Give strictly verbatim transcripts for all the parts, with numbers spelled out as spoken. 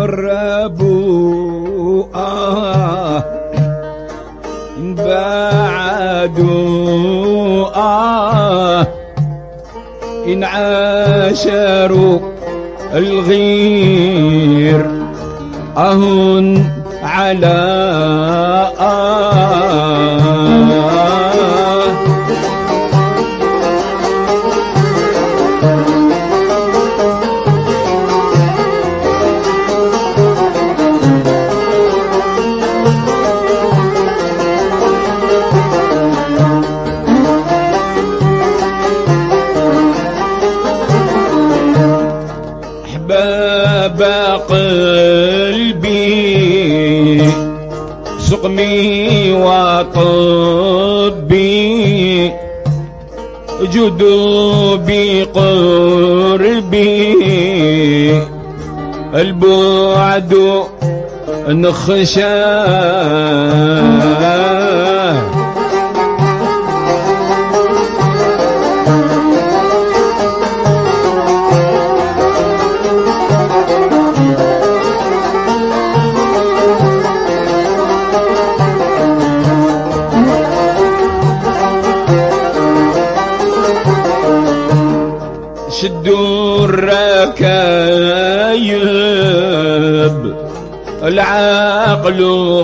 قربوا آه بعدوا آه إن عاشروا الغير أهن على آه قلبي سقمي وطبي جدوبي قربي البعد نخشاه شدوا الركايب العقل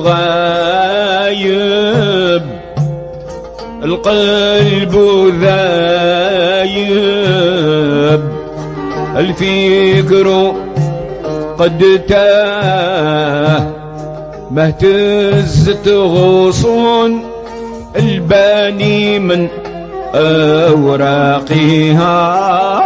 غايب القلب ذايب الفكر قد تاه ما اهتزت غصون الباني من أوراقها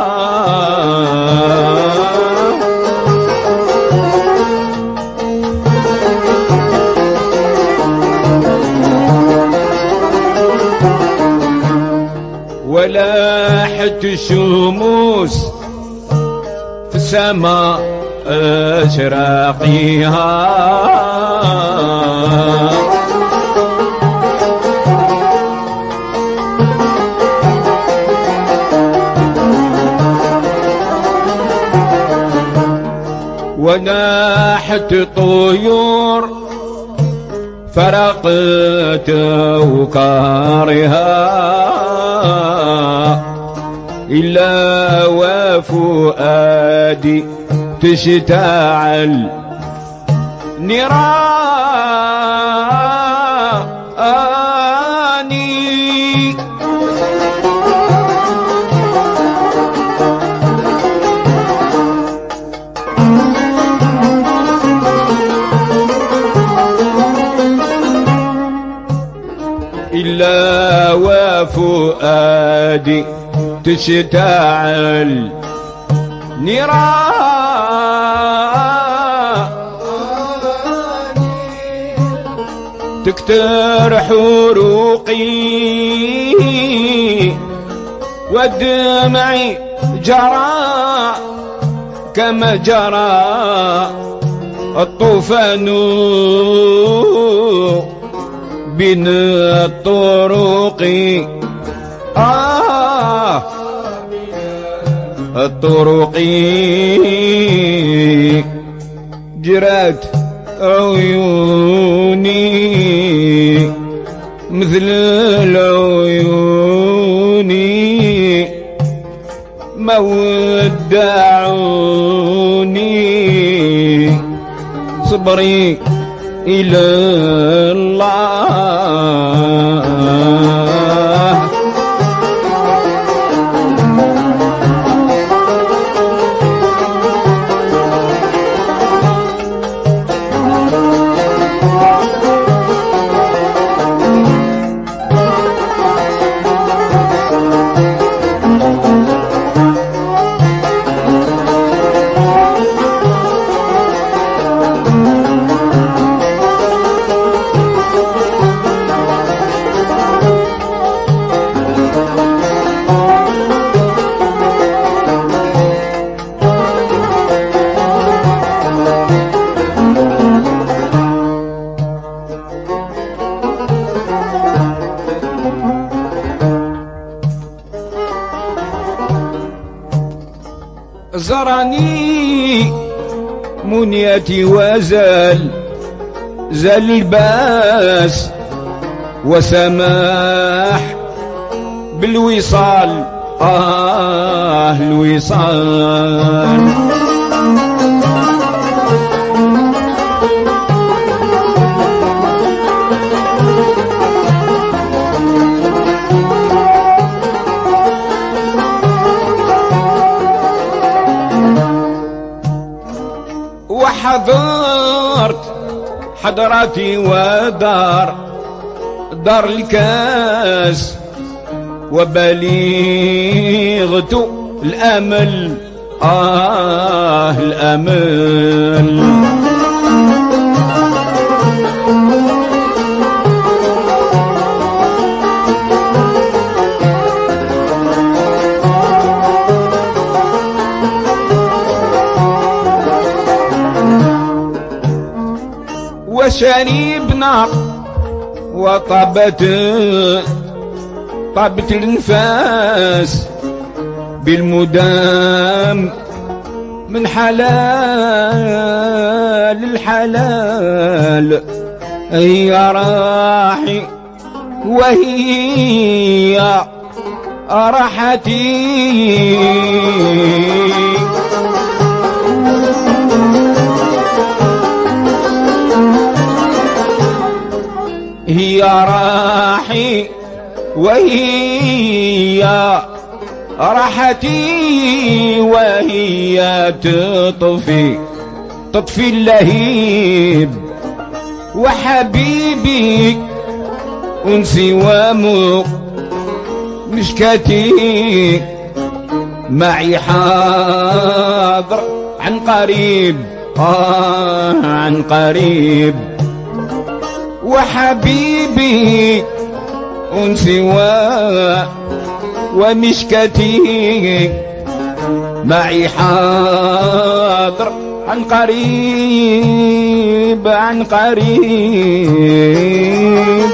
ولاحت الشموس في السماء أشراقها وناحت طيور فرقت أوكارها إلا وفؤادي تشتعل نيراني إلا وفؤادي تشتعل نيراني تكتر حروقي ودمعي جرى كما جرى الطوفان بين الطرق آه الطرق جرت عيوني مثل العيون ما ودعوني صبري إلى الله زرني منيتي وزال زال الباس وسماح بالوصال آه الوصال. وحضرت حضراتي ودار دار الكاس وبليغت الأمل آه الأمل. وشربنا وطابت طابت الانفاس بالمدام من حلال الحلال. هي راحي وهي راحتي هي راحي وهي راحتي وهي تطفي تطفي اللهيب وحبيبي أنسي ومو مشكاتي معي حاضر عن قريب آه عن قريب. وحبيبي أنسي ومشكتي معي حاضر عن قريب عن قريب.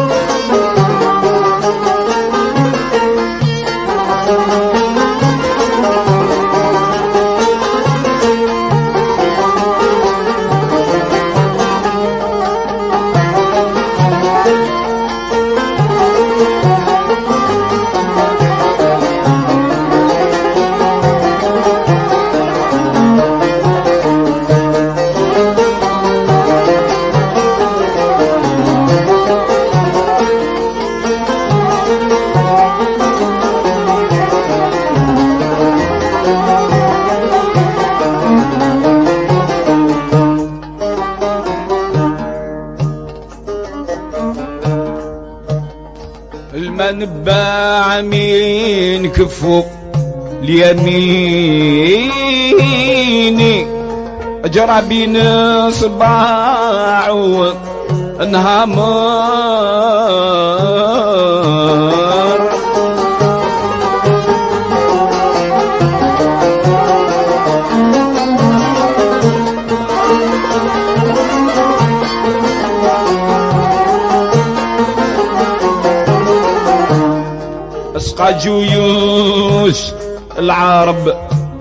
المنبع من كفو اليميني أجرى بين صباع انهمر. أسقى جيوش العرب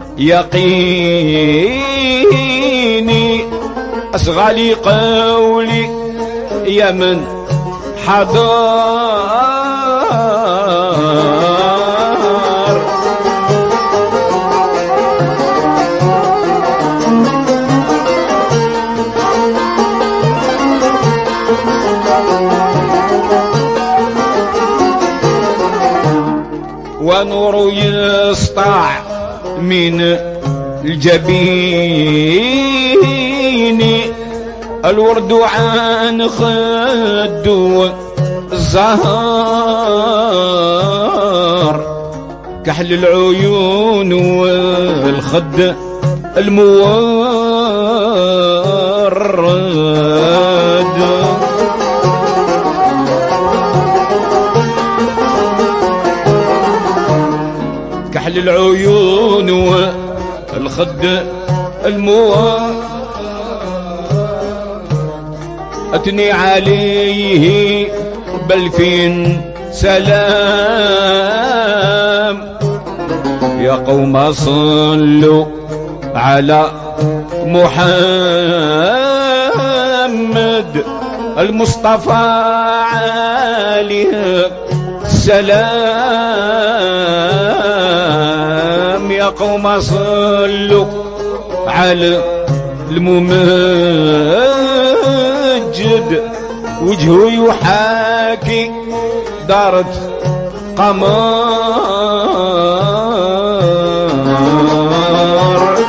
يقيني أصغى لي قولي يا من حضر. ونور يسطع من الجبين الورد عن خد الزهر كحل العيون والخد المورد. كحل العيون والخد المورد أتني عليه بلفين سلام يا قوم صلوا على محمد المصطفى عليه السلام. يا قوم صلوا على الممجد وجهه يحاكي دارت قمر.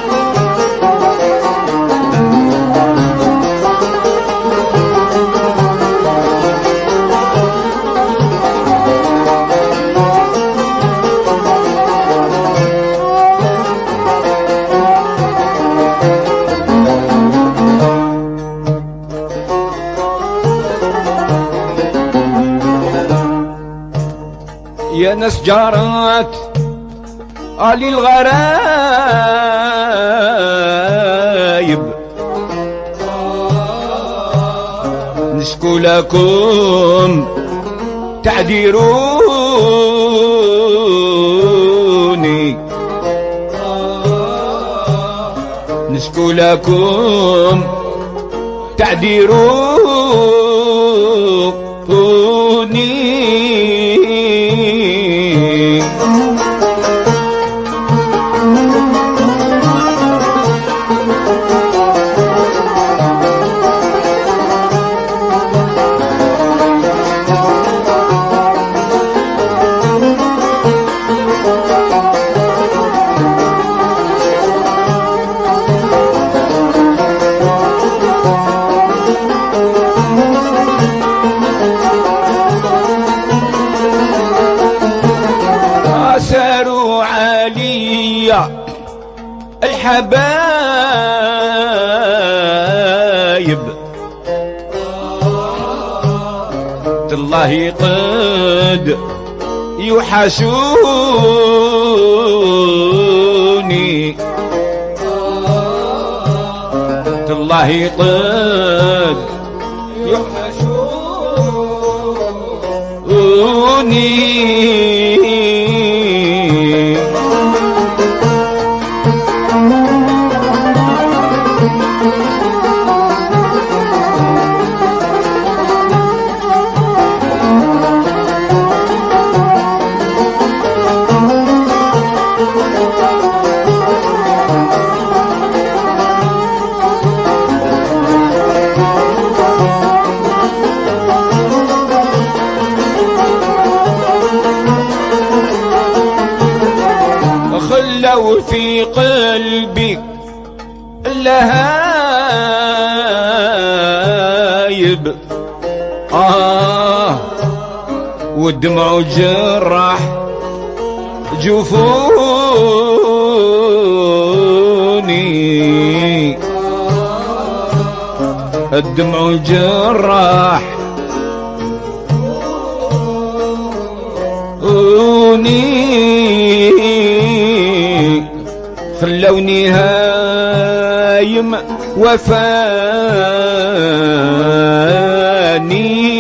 يا ناس جارات آل الغرايب نشكو لكم تعذروني، نشكو لكم تعذروني. الحبايب تالله قد يوحشوني، تالله قد يوحشوني. خلوا في قلبي اللهايب آه والدمع جرح جفوني، الدمع جرح وني خلوني هايم وفاني.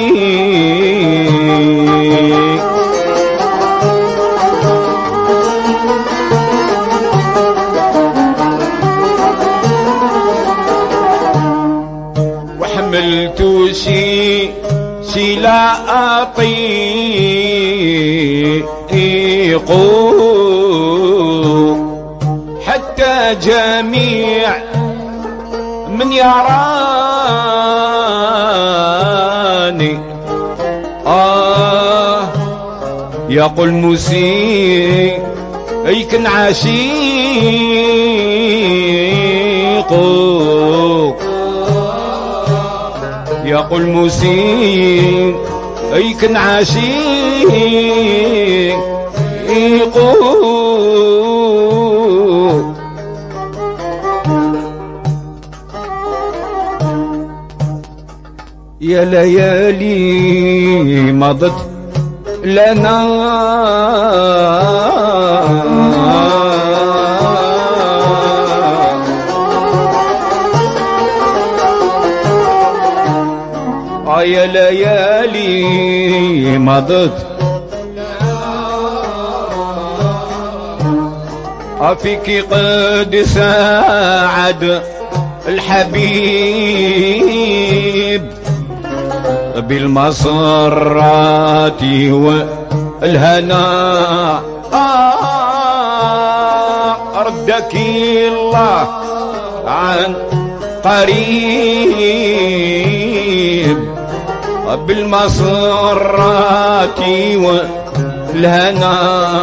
وحملت شي شي لا أطيق حتى جميع من يراني آه يقول مسيء أي كن عشيق، يقول مسيء أي كن عشيق. يا ليالي مضت لنا آه يا ليالي مضت أفيك قد ساعد الحبيب بالمسرات والهنا. آه ردك الله عن قريب بالمسرات والهنا.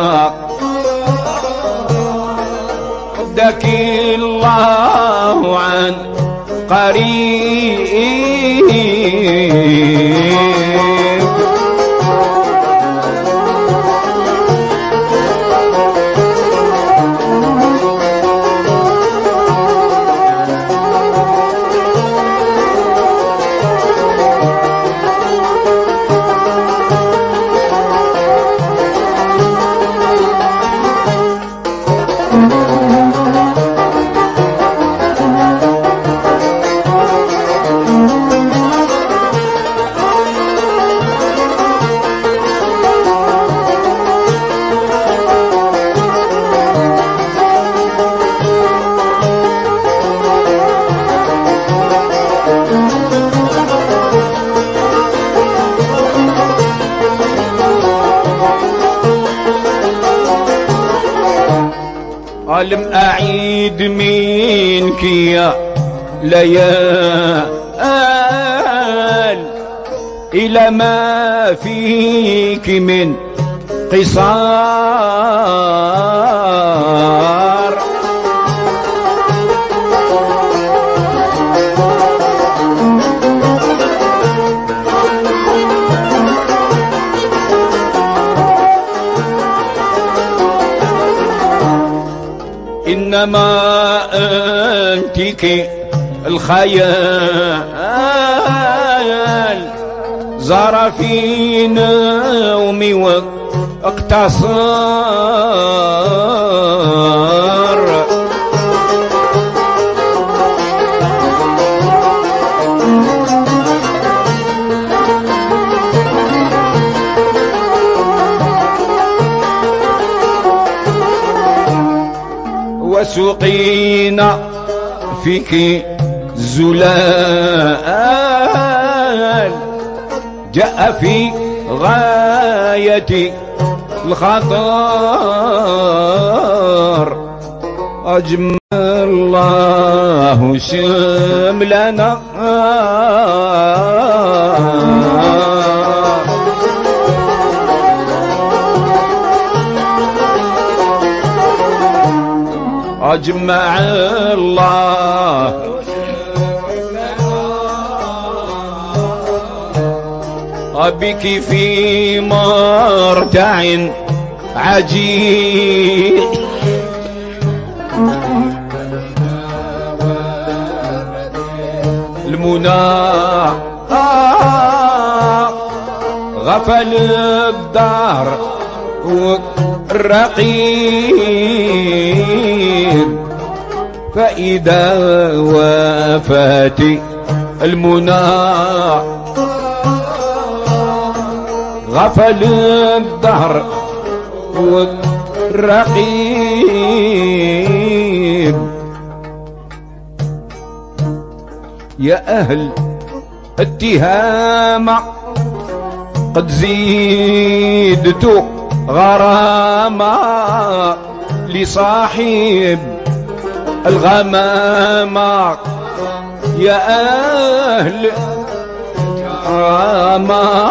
ردك الله عن قريب. لم أعيد منك يا ليال إلى ما فيك من قصار. إنما أنتك الخيال زار في نومي واقتصر. وسقينا فيك زلال جاء في غاية الخطر. أجمل الله شملنا أجمع الله بك في مرتع عجيب. المنى غفل الدار والرقيب. فإذا وفات المنى غفل الدهر والرقيب. يا أهل التهامة قد زيدت غراما لصاحب الغمامة. يا أهل الغمامة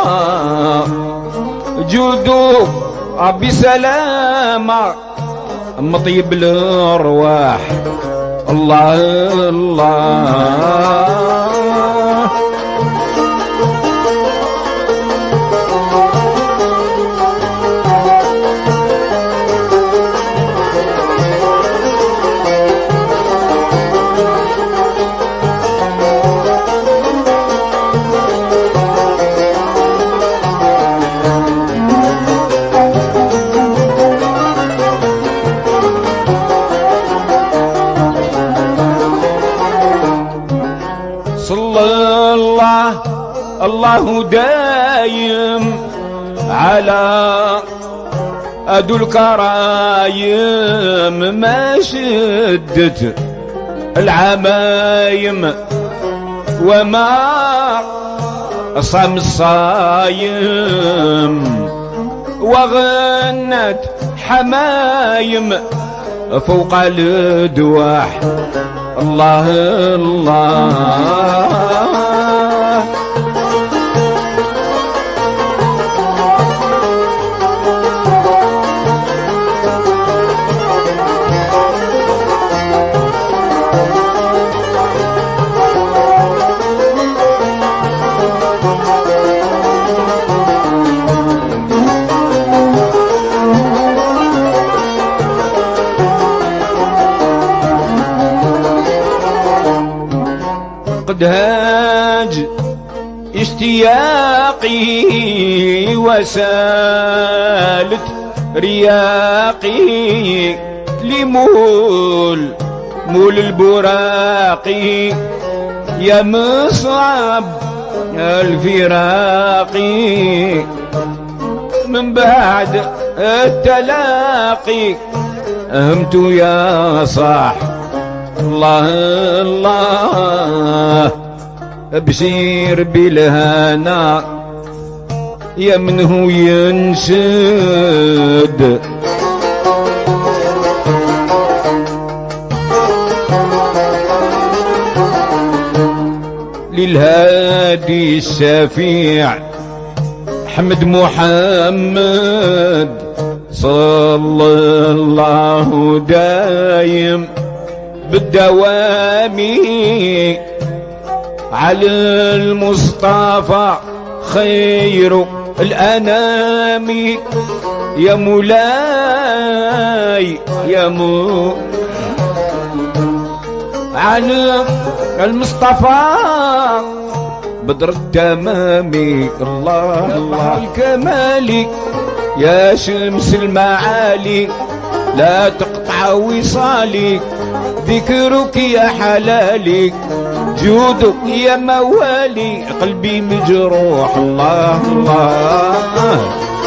جودوا بسلامة مطيب الأرواح. الله الله الله دايم على ادو الكرايم ما شدت العمايم وما صام الصايم وغنت حمايم فوق الدواح الله الله قد هاج اشتياقي وسالت رياقي لمول مول البراقي يا مصعب الفراقي من بعد التلاقي همت يا صاح الله الله ابشير بالهنا يا منه ينشد للهادي الشفيع حمد محمد صلى الله دايم بالدوام على المصطفى خير الأنام يا مولاي يا مو على المصطفى بدر التمامي الله الله الكمالي يا شمس المعالي لا تقطع وصالي ذكرك يا حلالي جودك يا موالي قلبي مجروح الله الله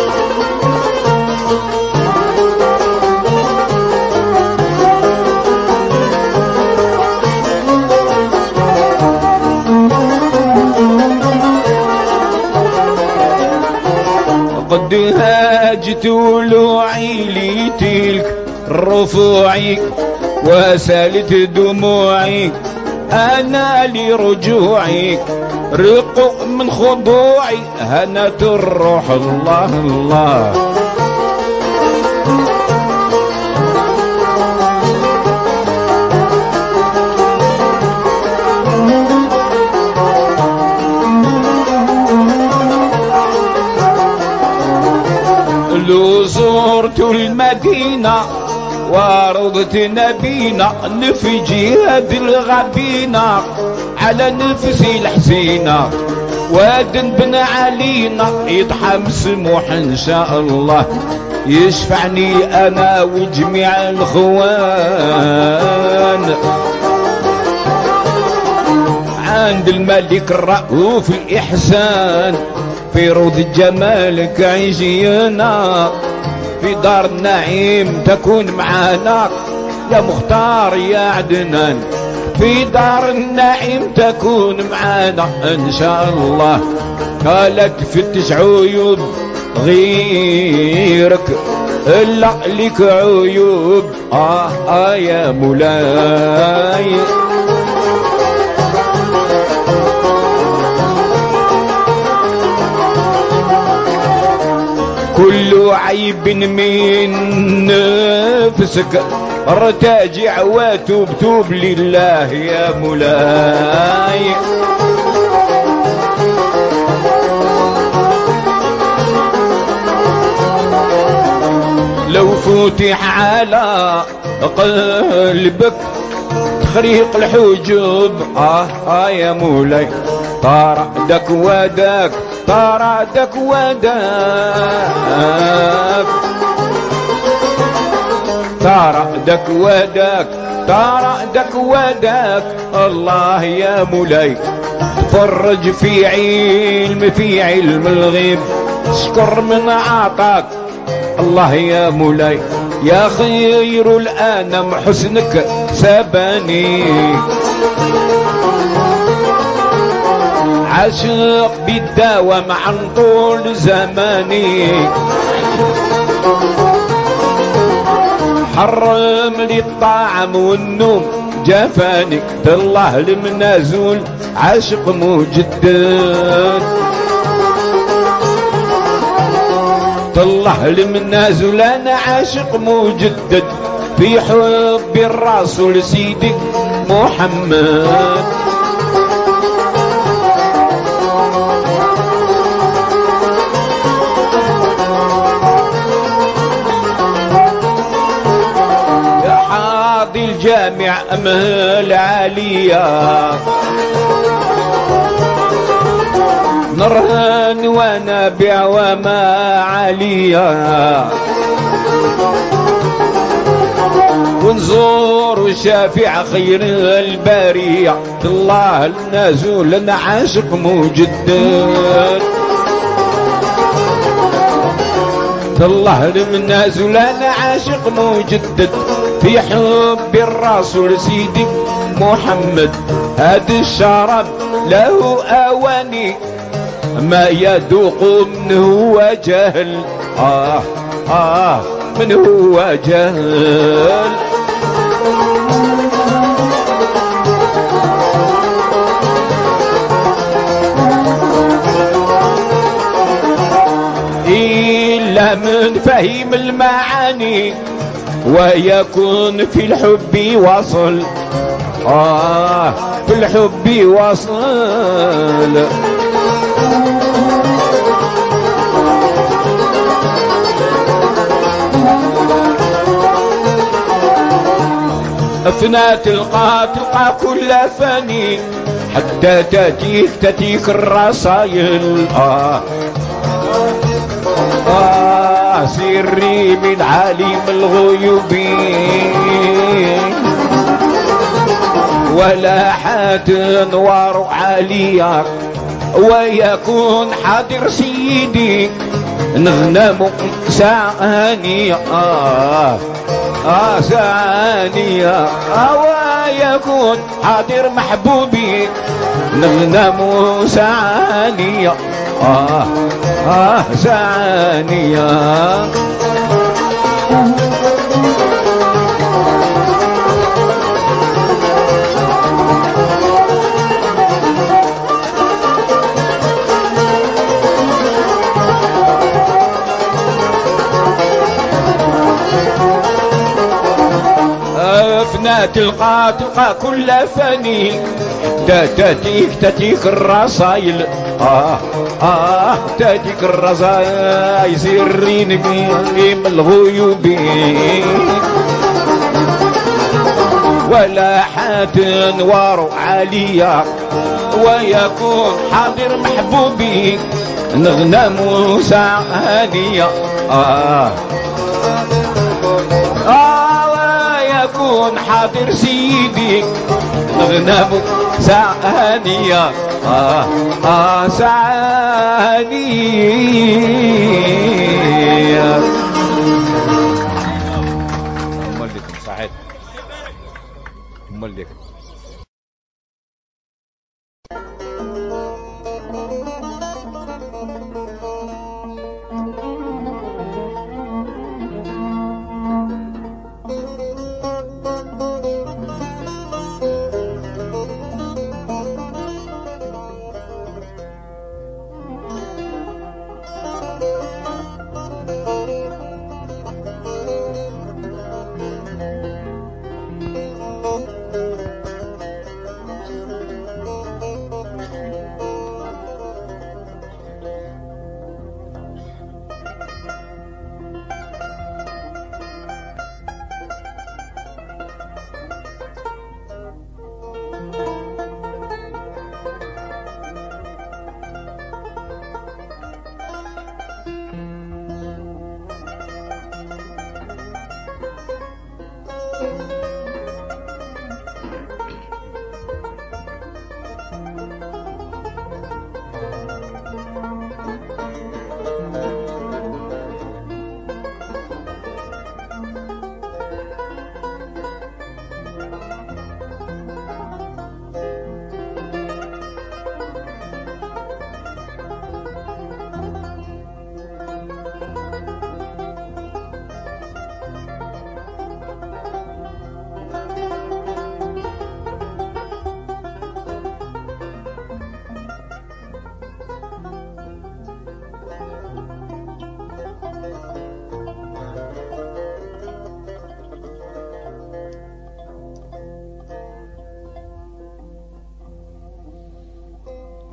قد هاجت ولوعي لتلك رفوعي وسالت دموعي أنا لرجوعي رق من خضوعي هنت الروح الله الله لو زرت المدينة ورضت نبينا نفي جهاد الغبينا على نفسي الحسينة وادن بن علينا يضحى مسموح ان شاء الله يشفعني انا وجميع الاخوان عند الملك الرؤوف الإحسان في روض جمالك عيشينا في دار النعيم تكون معانا يا مختار يا عدنان في دار النعيم تكون معانا ان شاء الله قالت فتش عيوب غيرك الا لك عيوب اه اه يا مولاي كل عيب من نفسك ارتجع وتوب توب لله يا مولاي لو فتح على قلبك تخريق الحجوب اه اه يا مولاي طار دك ودك طار دك ودك طار دك ودك طار دك ودك الله يا مولاي تفرج في علم في علم الغيب اشكر من عطاك الله يا مولاي يا خير الانام حسنك سباني عاشق بالدوام عن طول زماني حرم لي الطعام والنوم جفاني الله المنازل عاشق مجدد الله المنازل انا عاشق مجدد في حب الرسول سيدي محمد الجامع أمل عالية نرهن ونبيع وما عليا ونزور شافع خير البرية الله النازل أنا عاشق مجدد الله المنازل أنا عاشق مجدد في حب الرسول سيدي محمد هاد الشراب له أواني ما يذوق من هو جهل آه آه من هو جهل إلا من فهم المعاني ويكون في الحب وصل آه في الحب وصل أثناء تلقى تلقى كل فني حتى تأتيك تأتيك الرسايل آه آه سري من عالم الغيوب ولا حد انوار عالية ويكون حاضر سيدي نغنم سعانية آه آه سعانية آه ويكون حاضر محبوبي نغنم سعانية آه آه سعانية أفنى تلقى تلقى كل فني تاتيك تاتيك الرسايل آه آه تاتيك الرسايل يسرين بهم الغيوب ولا حد انوار عالية ويكون حاضر محبوبي نغنم سعانية آه آه ويكون حاضر سيدي نغنم سعانية آه آه سعانية ملك سعيد ملك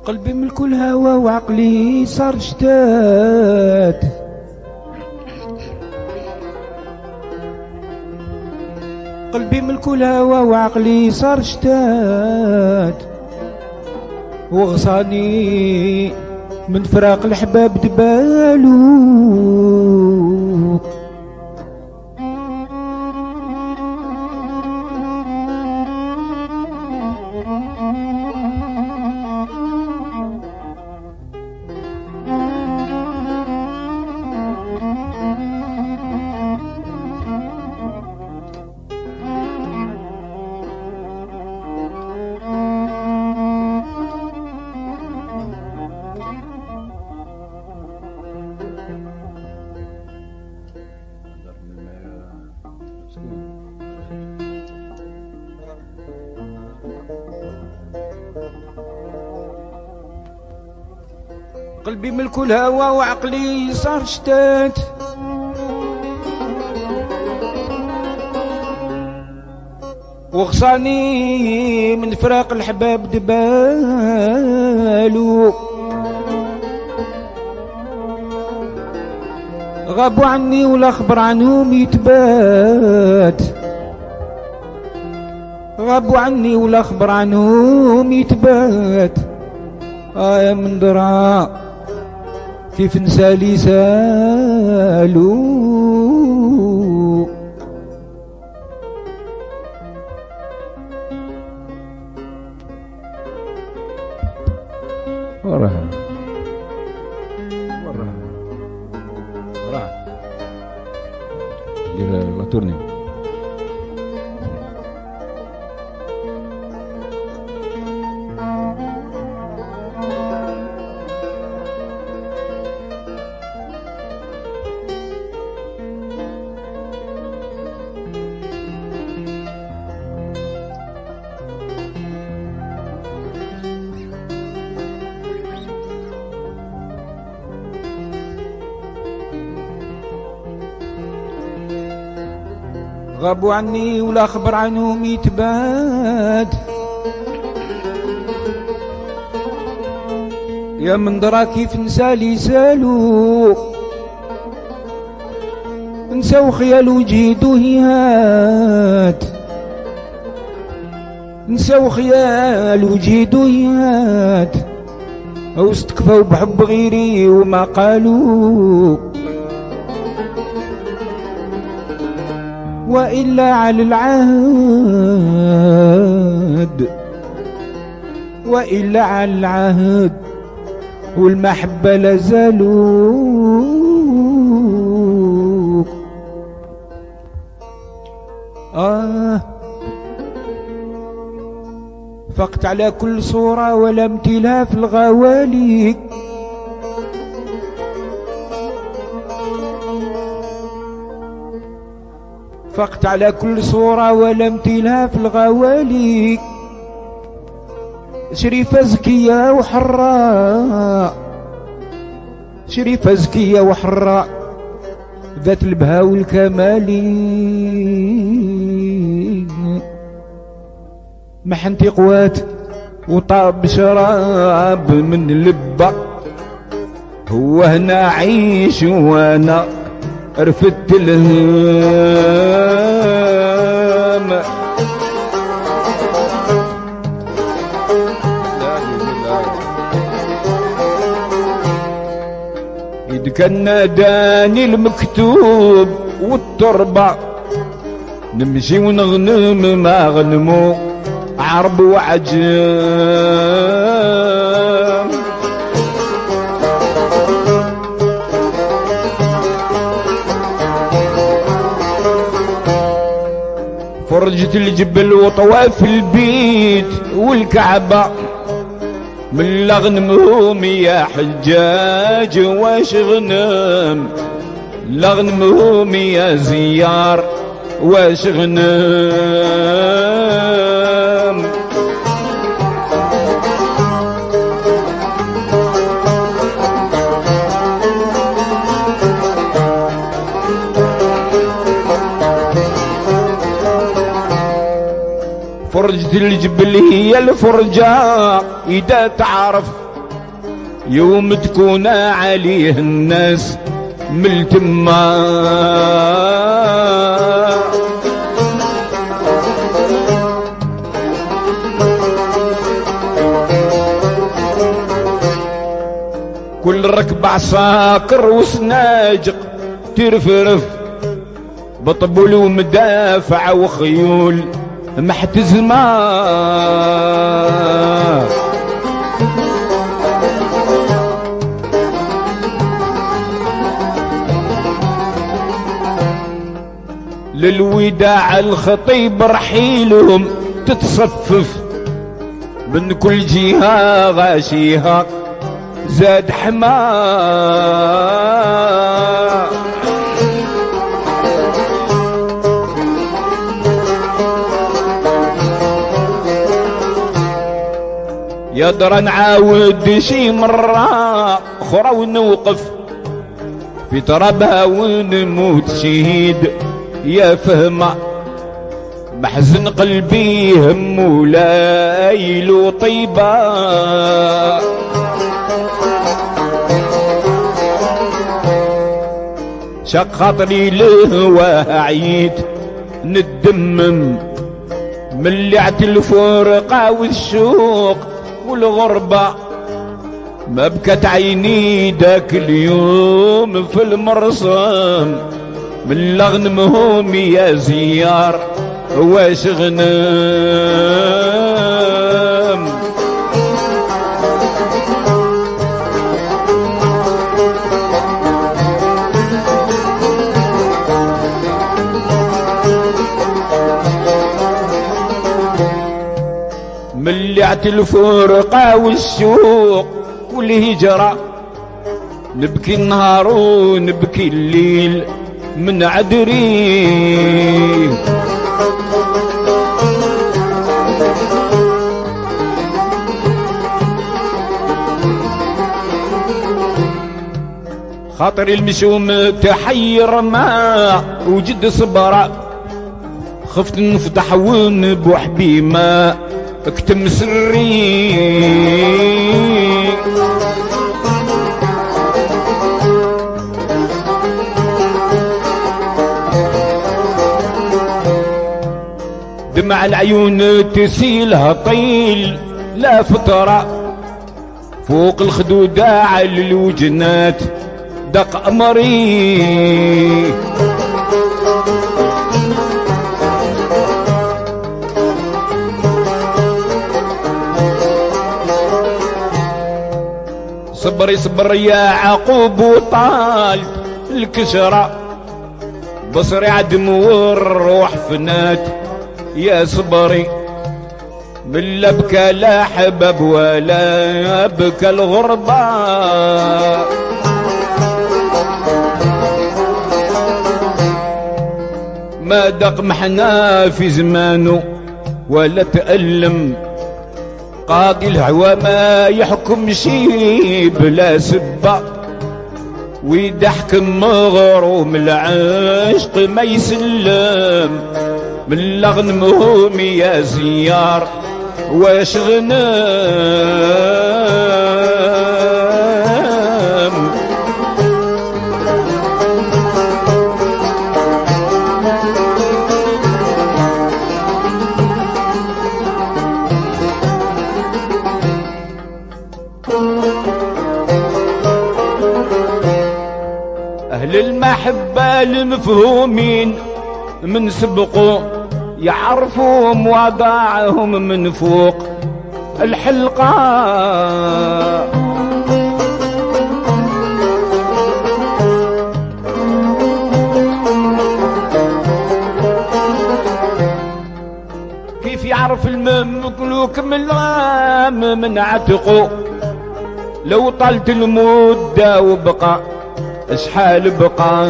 قلبي ملك الهوى وعقلي صار شتات، قلبي ملك الهوى وعقلي صار شتات، وغصاني من فراق الحباب دبالو. قلبي ملك الهوى وعقلي صار شتات، وغصاني من فراق الحباب دبالو. غابوا عني ولا خبر عنهم يتبات، غابوا عني ولا خبر عنهم يتبات. آه يا من درا كيف نسالي سالو. وراها وراها وراها دير لا تورني. غابوا عني ولا خبر عنهم يتبات. يا من درا كيف نسالي سالو، نساو خيال وجهي دهيات، نساو خيال وجهي دهيات. او استكفوا بحب غيري وما قالوا، وإلا على العهد، وإلا على العهد والمحبة لازالوا. آه فقت على كل صورة ولا امتلاء في الغوالي. فقت على كل صورة ولا امتلاء في الغوالي. شريفة زكية وحراء، شريفة زكية وحراء ذات البهاء والكمال. محنتي قوات وطاب شراب من لبة، هو هنا عيش وانا رفدت الهام. إذ كان ناداني المكتوب والتربة، نمشي ونغنم ما غنمو عرب وعجام. فرجت الجبل وطواف البيت والكعبة، من لغنمهم يا حجاج واش غنم، لغنمهم يا زيار واش غنم. فرجة الجبل هي الفرجة إذا تعرف يوم تكون عليه الناس ملتمة. كل ركب عساكر وسناجق ترفرف بطبول ومدافع وخيول محتزمة. للوداع الخطيب رحيلهم تتصفف من كل جهة غاشيها زاد حما. يا درا نعاود شي مرة أخرى ونوقف في ترابها ونموت شهيد يا فهمة. بحزن قلبي هم ولايل وطيبة. شق خاطري لهواه عييت ندمم ملعت الفرقة والشوق والغربة. ما بكت عيني داك اليوم في المرسم من لغنمهم يا زيار واش غنم. ملعت الفرقة والشوق والهجرة نبكي النهار ونبكي الليل من عدري. خاطري المشوم تحير ما وجد صبرة. خفت نفتح ونبوح ما اكتم سري. دمع العيون تسيلها طيل لا فترة فوق الخدودة على الوجنات دق أمري. صبري صبر يا عقوب وطالت الكسرة. بصري عدم والروح فنات يا صبري. بلا بكى لا حبب ولا بكى الغربة. ما دق محنا في زمانه ولا تألم. قاضي الهوى ما يحكم شي بلا سبة. وإذا حكم مغروم العشق ما يسلم من لغنمهم يا زيار واش غنم. أهل المحبة المفهومين من سبقوا يعرفوا مواضعهم من فوق الحلقة. كيف يعرف المملوك من الغام من عتقه. لو طالت المدة وبقى اشحال بقى.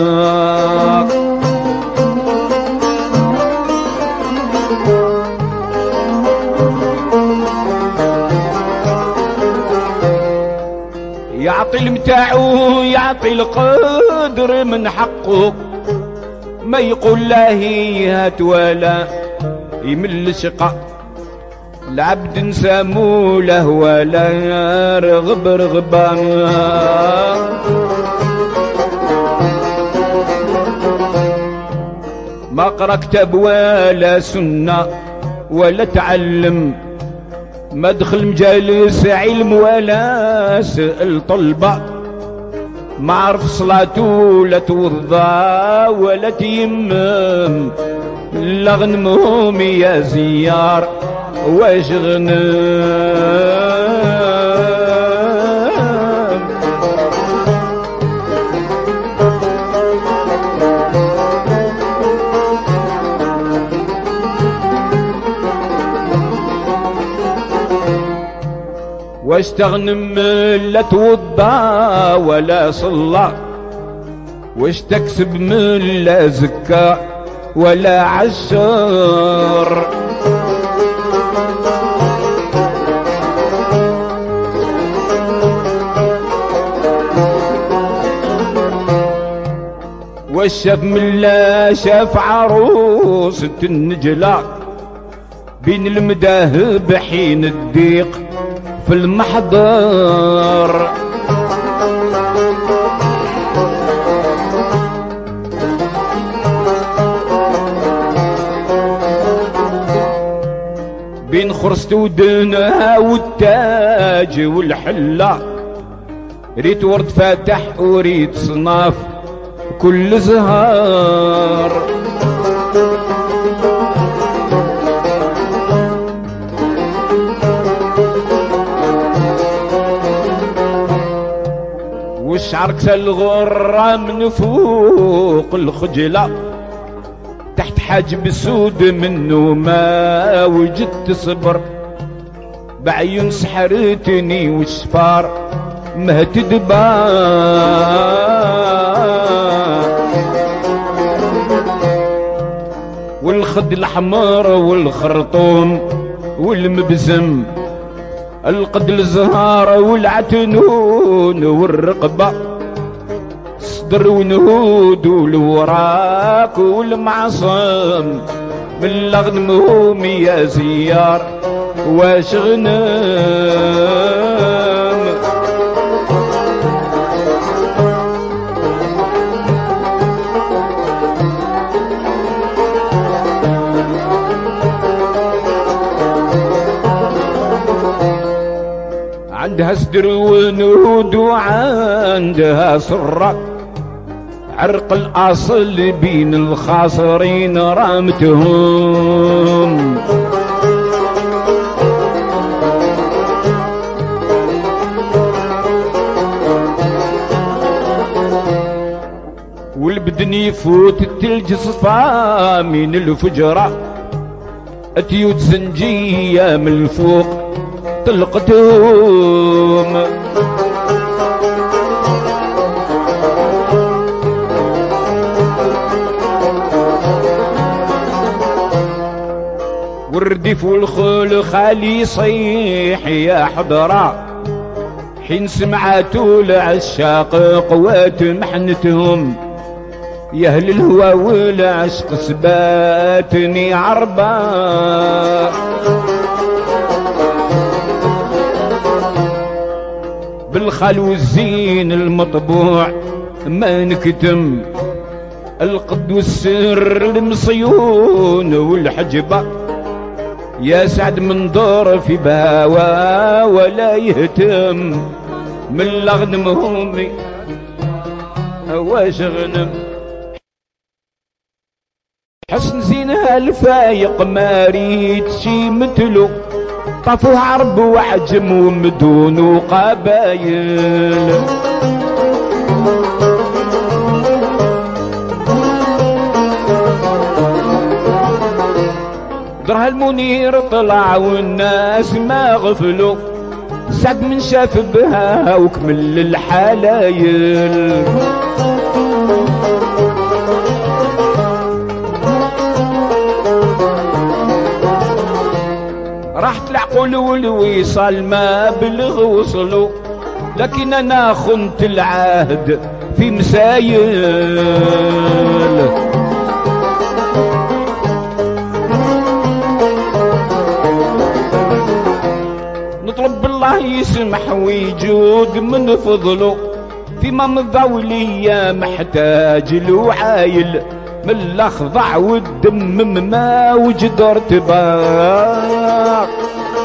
يعطي المتاعو يعطي القدر من حقه. ما يقول لا هي هات ولا يمل شقة. العبد نسامو له ولا رغب رغبان ما قرا كتاب ولا سنة ولا تعلم ما دخل مجالس علم ولا سأل طلبة ما عرف صلاته ولا توضى ولا تيمم لا غنمهم يا زيار واش غنم واش تغنم لا توضى ولا صلى واش تكسب من لا زكا ولا عشر واش شاف من لا شاف عروسة النجلة بين المداهب حين الضيق في المحضر بين خرست ودنها والتاج والحلة ريت ورد فاتح وريت صناف كل زهار والشعر كسى الغرة من فوق الخجلة تحت حاجب سود منه ما وجدت صبر بعيون سحرتني والشفار مهتدبا والخد الحمر والخرطوم والمبزم القد الزهار والعتنون والرقبة صدر ونهود والوراك والمعصم من لغنمهم يا زيار واش غنم عندها صدر ونود وعندها سرة عرق الأصل بين الخاسرين رامتهم والبدن يفوت التلج صفا من الفجرة أتيوت زنجية من الفوق طلقتهم والردف والخول خالي يصيح يا حضرة حين سمعتوا العشاق قوات محنتهم يا اهل الهوى والعشق سباتني عربا بالخال والزين المطبوع ما نكتم القد والسر المصيون والحجبة يا سعد من دور في باوا ولا يهتم من لغنم همي واش غنم حسن زينها الفايق ما ريت شي مثلو طفو عرب وعجم ومدون وقبايل درها المنير طلع والناس ما غفلوا سعد من شاف بها وكمل الحلايل راحت العقول والوصال ما بلغ وصلوا لكن انا خنت العهد في مسايل نطلب بالله يسمح ويجود من فضله فيما مضى وليا محتاج له عايل من الاخضع والدم ما وجد ارتباط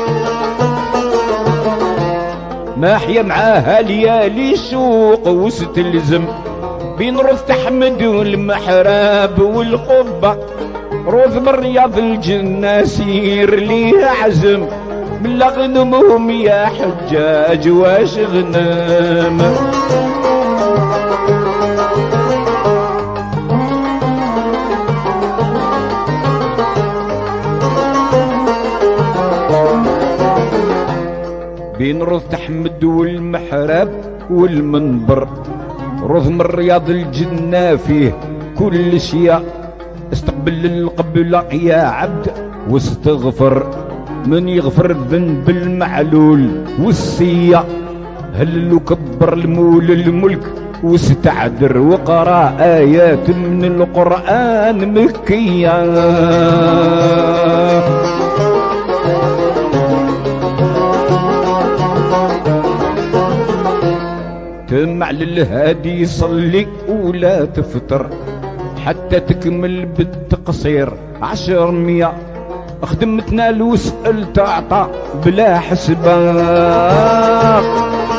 ما حيا معاها ليالي سوق وستلزم بين روث تحمد والمحراب والقبة روث من رياض الجنة سير ليها عزم من لغنمهم يا حجاج واش غنم بين روض تحمد والمحراب والمنبر روض من رياض الجنة فيه كل شيء استقبل القبلة يا عبد واستغفر من يغفر الذنب المعلول والسيا هل كبر المول الملك واستعذر وقرا آيات من القرآن مكية تمع للهادي صلي ولا تفتر حتى تكمل بالتقصير عشر مية خدمتنا لو سأل تعطى بلا حسبان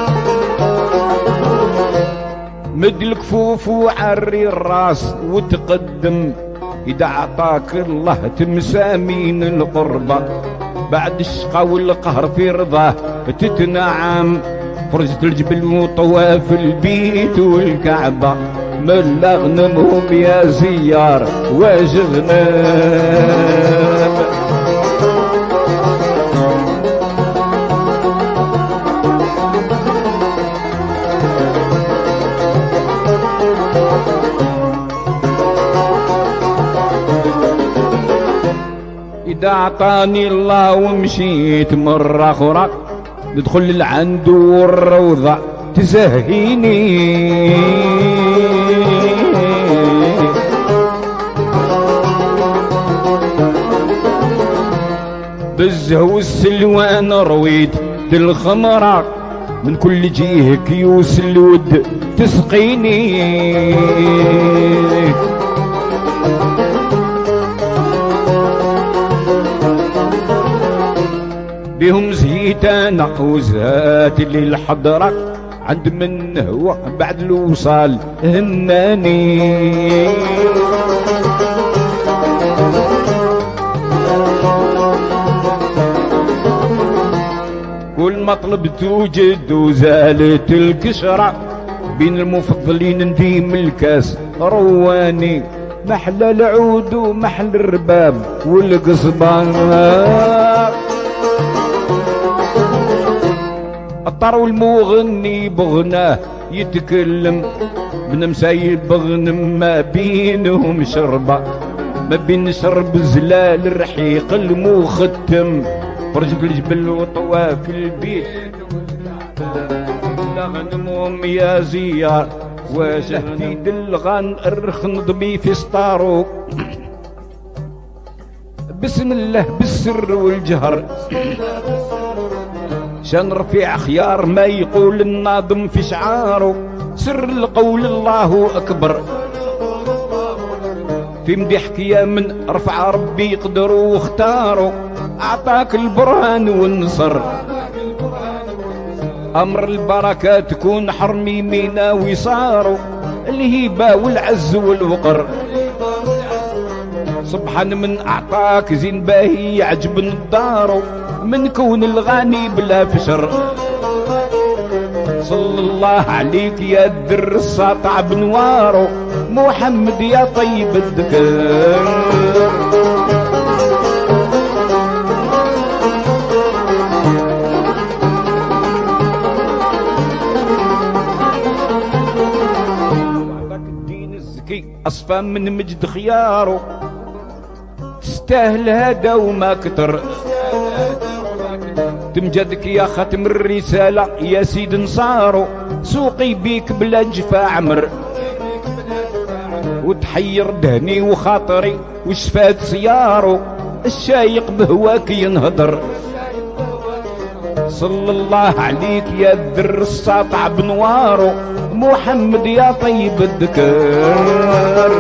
مد الكفوف وعري الراس وتقدم إذا عطاك الله تمسامين القربة بعد الشقا والقهر في رضاه تتنعم فرجة الجبل وطواف البيت والكعبة من لغنمهم يا زيار واش غنم إذا أعطاني الله ومشيت مرة أخرى ندخل لعند والروضة تزهيني بالزهو السلوان رويت الخمرة من كل جيه كيوس الود تسقيني بهم زيتانا وزات للحضرة عند من هو بعد الوصال هناني كل مطلب توجد وزالت الكشرة بين المفضلين نديم الكاس رواني محل العود ومحل الرباب والقصبان الطر والمغني بغناه يتكلم بن مسايب بغنم ما بينهم شربة ما بين شرب زلال الرحيق المختم فرجة الجبل وطواف البيت لغنمهم يا زيار واش في دلغان الرخن ضبي في سطارو بسم الله بالسر والجهر شان رفيع خيار ما يقول الناظم في شعاره سر القول الله أكبر في مديحك يا من رفع ربي يقدر واختاره أعطاك البرهان والنصر أمر البركة تكون حرمي مينا وصاروا الهيبة والعز والوقر سبحان من أعطاك زين باهي يعجب الدار من كون الغني بلا فشر صلى الله عليك يا الدر الساطع بنواره محمد يا طيب الذكر أصفى من مجد خياره تستاهل هذا وما كتر تمجدك يا ختم الرسالة يا سيد نصارو سوقي بيك بلا جفا عمر وتحير دهني وخاطري وشفات سيارو الشايق بهواك ينهضر صلى الله عليك يا الذر الساطع بنواره محمد يا طيب الذكر.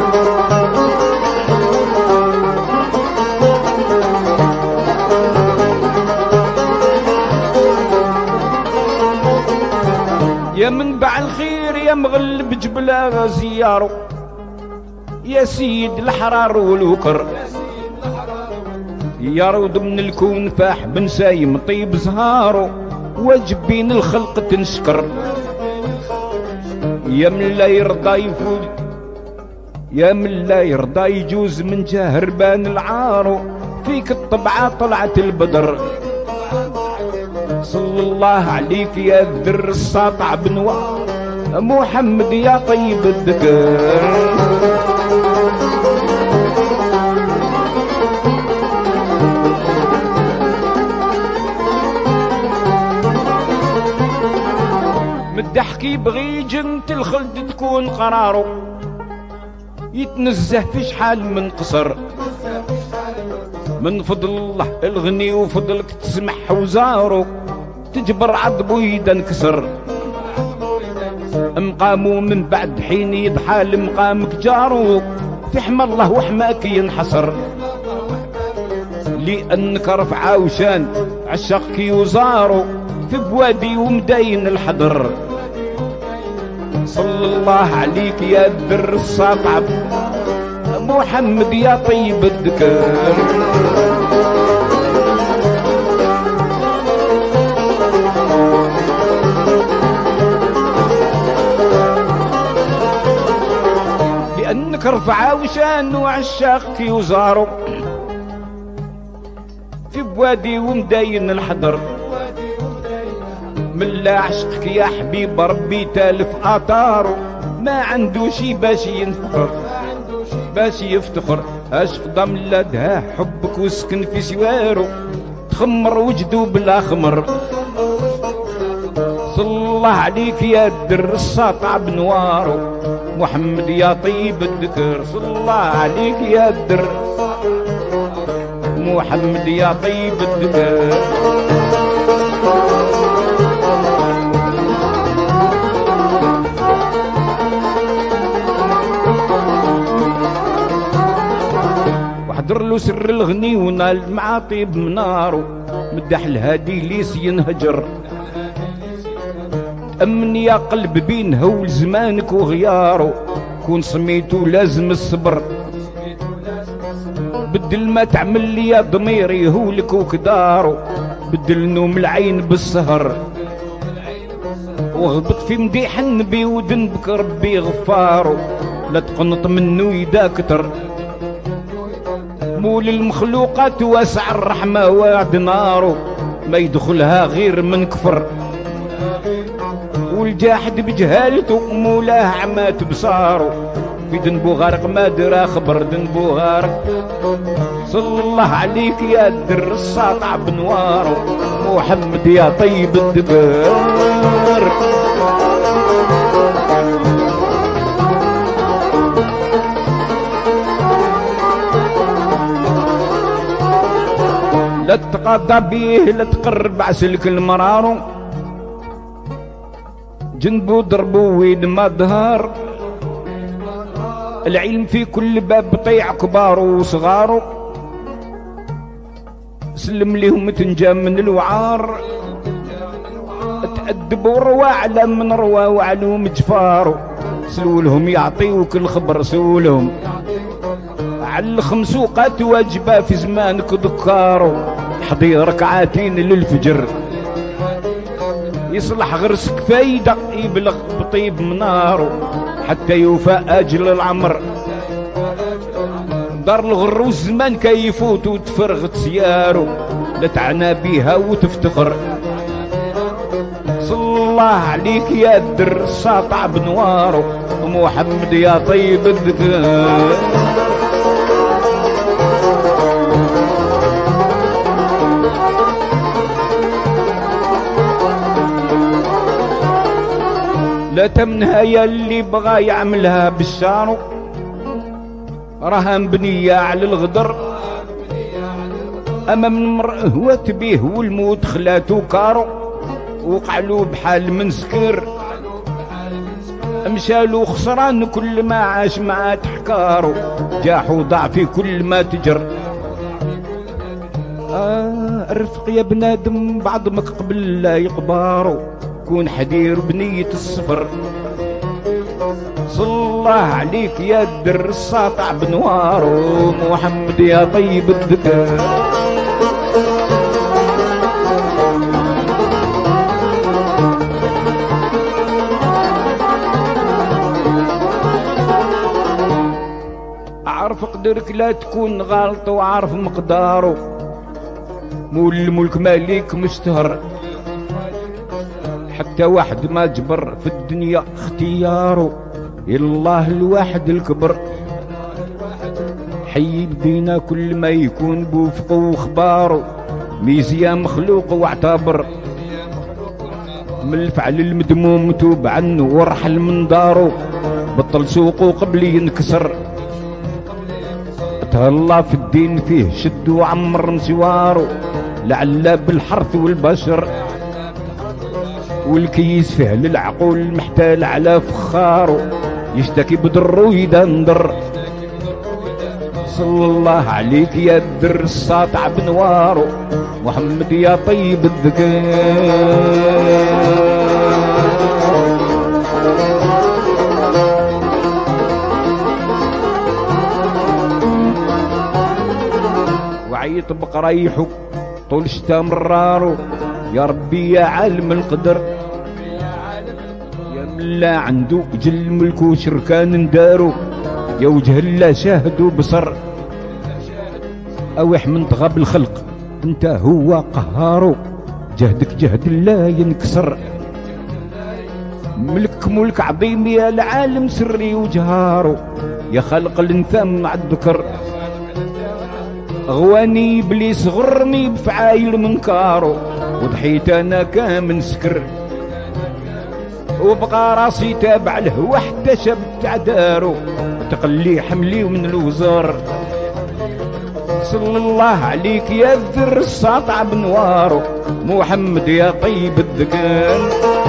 يا منبع الخير يا مغلب جبل زيارو يا سيد الحرار والوكر يا رود من الكون فاح بن سايم طيب زهارو واجبين الخلق تنشكر يا من لا يرضى يفوز يا من لا يرضى يجوز من جاه ربان العارو فيك الطبعة طلعت البدر. صلى الله عليك يا الذر الساطع بنوار محمد يا طيب الذكر. مدحكي بغي جنة الخلد تكون قرارو يتنزه في شحال من قصر من فضل الله الغني وفضلك تسمح وزارو تجبر عضبو يدنكسر مقامو من بعد حين يضحى لمقامك جارو في حمى الله وحماك ينحصر لأنك رفعة وشان عشقك وزارو في بوادي ومداين الحضر. صلى الله عليك يا الذر الساطع محمد يا طيب الذكر. لأنك رفعة وشان وعشاقك وزارو في بوادي ومداين الحضر من لا عشقك يا حبيب ربي تالف آثاره ما عنده شي باش ينفخر باش يفتخر عشق ضم لدها حبك وسكن في سواره تخمر وجدو بلا خمر. صلى الله عليك يا الدر الساطع بنواره محمد يا طيب الذكر. صلى الله عليك يا الدر محمد يا طيب الذكر. وحضر له سر الغني ونال مع طيب منارو مدح الهادي ليس ينهجر أمن يا قلب بين هول زمانك وغيارو كون سميتو لازم الصبر بدل ما تعمل لي يا ضميري هولك وكدارو بدل نوم العين بالسهر وغبط في مديح النبي وذنبك ربي غفارو لا تقنط منو يدا كتر مول المخلوقات واسع الرحمة وعد نارو ما يدخلها غير من كفر والجاحد بجهالته مولاه عمات بصارو في ذنبو غارق ما درا خبر ذنبو غارق. صلى الله عليك يا الدر الساطع بنوارو محمد يا طيب الذكر. لا تقاطع بيه لا تقرب عسلك المرارو جنبو ضربو وين ما ظهر العلم في كل باب طيع كبارو وصغارو سلم ليهم تنجا من الوعار تأدبوا روا على من روا وعلوم جفارو سلولهم يعطيوك الخبر سولهم على الخمسوقات واجبة في زمانك ذكارو حضي ركعاتين للفجر يصلح غرسك فايدة يبلغ بطيب منارو حتى يوفى أجل العمر دار الغر والزمان كي يفوت وتفرغ سيارو لا تعنى بيها وتفتخر. صلى الله عليك يا الدر الساطع بنوارو محمد يا طيب الذكر. لا تمنها يا اللي بغى يعملها بالشارو راها مبنية على الغدر أما من مرء هو تبيه والموت خلاتو كارو وقعلو بحال من سكر، مشالو خسران كل ما عاش مع تحكارو، جاح وضاع في كل ما تجر. آه الرفق يا بنادم بعض ما قبل لا يقبارو، كون حدير بنية الصفر. صلى الله عليك يا الدر الساطع بنوارو، محمد يا طيب الذكر. عارف قدرك لا تكون غلط وعارف مقدارو، مول الملك مالك مشتهر، حتى واحد ما جبر في الدنيا اختيارو، الله الواحد الكبر. حي بينا كل ما يكون بوفقه وخبارو، ميزيا مخلوق واعتبر، من الفعل المذموم توب عنه ورحل من دارو، بطل سوقه قبل ينكسر. تهلا في الدين فيه شد وعمر مسوارو، لعل بالحرث والبشر، والكيس فيه للعقول محتال على فخارو، يشتكي بدرو يدندر. صلى الله عليك يا الدر الساطع بنوارو، محمد يا طيب الذكر. وعيط بقريحو طول شتا مرارو، يا ربي يا عالم القدر، يا من لا عنده جل ملك وشركان ندارو، يا وجه لا شاهد وبصر، اوح من تغاب الخلق انت هو قهارو، جهدك جهد لا ينكسر. ملك ملك عظيم يا العالم سري وجهارو، يا خلق الانثام مع الذكر. غواني ابليس غرني بفعايل منكارو، وضحيت انا كامن سكر، وبقى راسي تابع له حتى شبت عدارو، تقلي حملي ومن الوزار. صلى الله عليك يا الذر الساطع بنوارو، محمد يا طيب الذكر.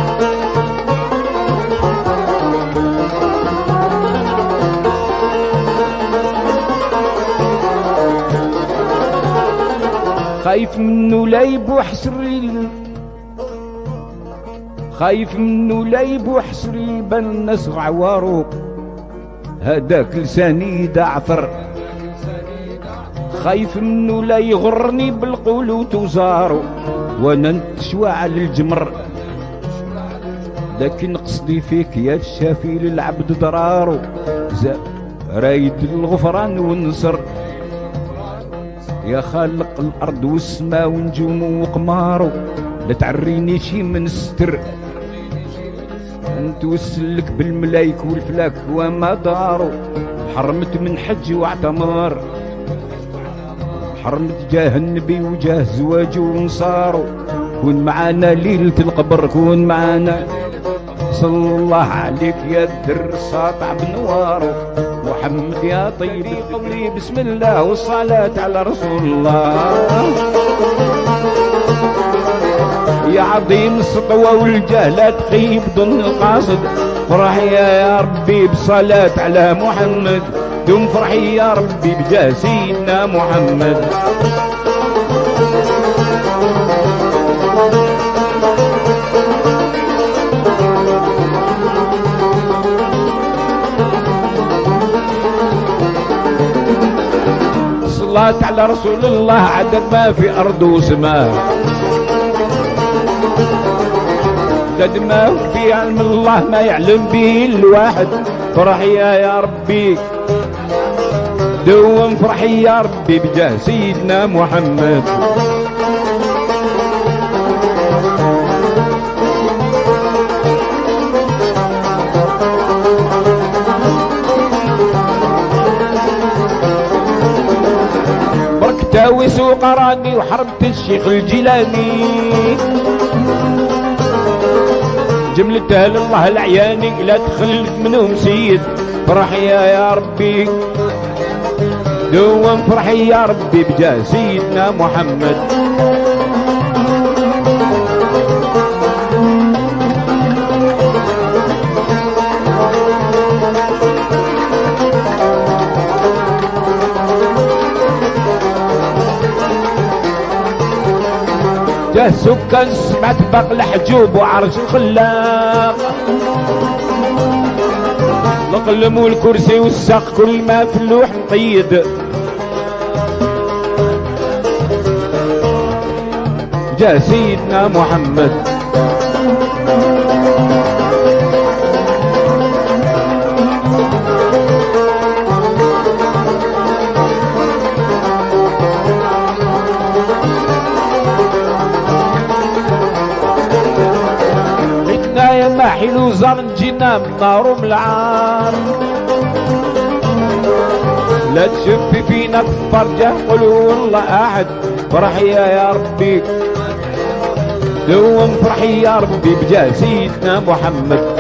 خايف منه لا يبوح سري، خايف منه لا يبوح سري بن الناس عوارو، هداك لساني دعثر. خايف منه لا يغرني بالقول وتوزارو، وانا نتشوى على الجمر. لكن قصدي فيك يا الشافي للعبد ضرارو، رايد الغفران والنصر، يا خالق الارض والسماء ونجوم وقمارو، لا تعريني شي من الستر. انت وسلك بالملايك والفلاك وما دارو، حرمت من حج واعتمار، حرمت جاه النبي وجاه زواجه ونصارو. كون معانا ليلة القبر، كون معانا. صلى الله عليك يا الدر الساطع بنوارو، محمد يا طيب قولي بسم الله والصلاة على رسول الله. يا عظيم السطوة والجهلة تخيب ضمن القاصد، فرحي يا ربي بصلاة على محمد، دوم فرحي يا ربي بجاه سيدنا محمد. صلاة على رسول الله عدد ما في أرض وسماء، عدد ما في علم الله ما يعلم به الواحد. فرحي يا ربي دوم فرحي يا ربي بجاه سيدنا محمد. بركتاوي سوق راني وحرمت الشيخ الجيلاني، جملتها لله العياني لا تخلف منهم سيد. فرحي يا ربي دوم فرحي يا ربي بجاه سيدنا محمد. سكان سمعت باق الحجوب وعرش خلاق القلم والكرسي والساق كل ما في اللوح مقيد جاء سيدنا محمد يا ما حلو زار جينا من نار العار لا تشفي فينا بفرجة قولوا والله أحد فرح يا يا ربي دوم فرحي يا ربي بجاه سيدنا محمد